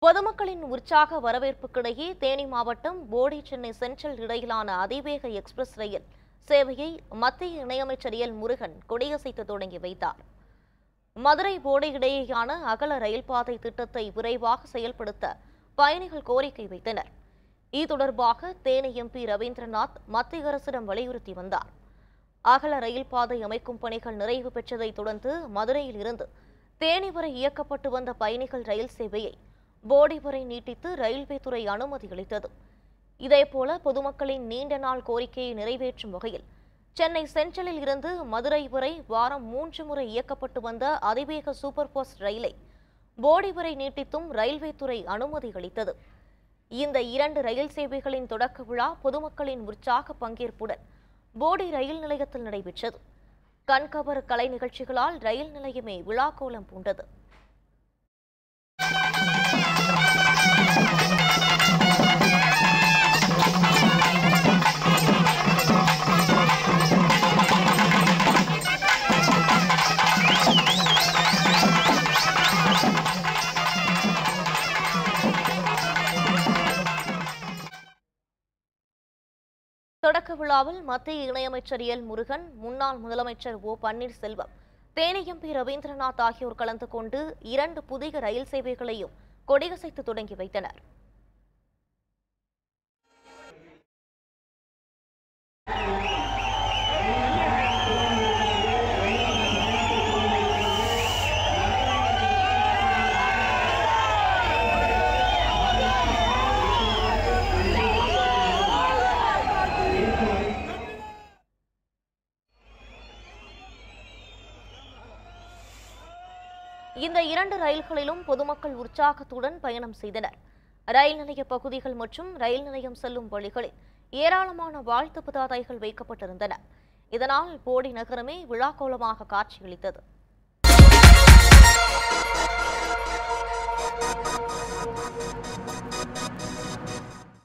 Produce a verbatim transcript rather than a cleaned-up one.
பொதுமக்களின் உற்சாக வரவேற்புக்கிடையே தேனி மாவட்டம் போடி சென்னை சென்ட்ரல் இடையிலான அதிவேக எக்ஸ்பிரஸ் ரயில் சேவையை மத்திய இணையமைச்சர் எல் முருகன் கொடியசைத்து தொடங்கி வைத்தார். மதுரை போடி இடையேயான அகல ரயில் பாதை திட்டத்தை விரைவாக செயல்படுத்த பயணிகள் கோரிக்கை வைத்தனர். இது தொடர்பாக தேனி எம்பி ரவீந்திரநாத் மத்திய அரசிடம் வலியுறுத்தி வந்தார். அகல ரயில் பாதை அமைக்கும் பணிகள் நிறைவு பெற்றதை தொடர்ந்து மதுரையில் இருந்து தேனி வரை இயக்கப்பட்டு வந்த பயணிகள் ரயில் சேவையை போடி வரை நீட்டித்து ரயில்வே துறை அனுமதி அளித்தது. இதேபோல பொதுமக்களின் நீண்ட நாள் கோரிக்கையை நிறைவேற்றும் வகையில் சென்னை சென்ட்ரலில் இருந்து மதுரை வரை வாரம் மூன்று முறை இயக்கப்பட்டு வந்த அதிவேக சூப்பர் ஃபாஸ்ட் ரயிலை போடி வரை நீட்டித்தும் ரயில்வே துறை அனுமதி அளித்தது. இந்த இரண்டு ரயில் சேவைகளின் தொடக்க விழா பொதுமக்களின் உற்சாக பங்கேற்புடன் போடி ரயில் நிலையத்தில் நடைபெற்றது. கண்கவர் கலை நிகழ்ச்சிகளால் ரயில் நிலையமே விழாக்கோலம் பூண்டது. தொடக்க விழாவில் மத்திய இணையமைச்சர் எல் முருகன், முன்னாள் முதலமைச்சர் ஓ பன்னீர்செல்வம், தேனி எம்பி ரவீந்திரநாத் ஆகியோர் கலந்து கொண்டு இரண்டு புதிய ரயில் சேவைகளையும் கொடியசைத்து தொடங்கி வைத்தனர். இந்த இரண்டு ரயில்களிலும் பொதுமக்கள் உற்சாகத்துடன் பயணம் செய்தனர். ரயில் நிலைய பகுதிகள் மற்றும் ரயில் நிலையம் செல்லும் வழிகளில் ஏராளமான வாழ்த்து பதாதைகள் வைக்கப்பட்டிருந்தன. இதனால் போடி நகரமே விழாக்கோலமாக காட்சியளித்தது.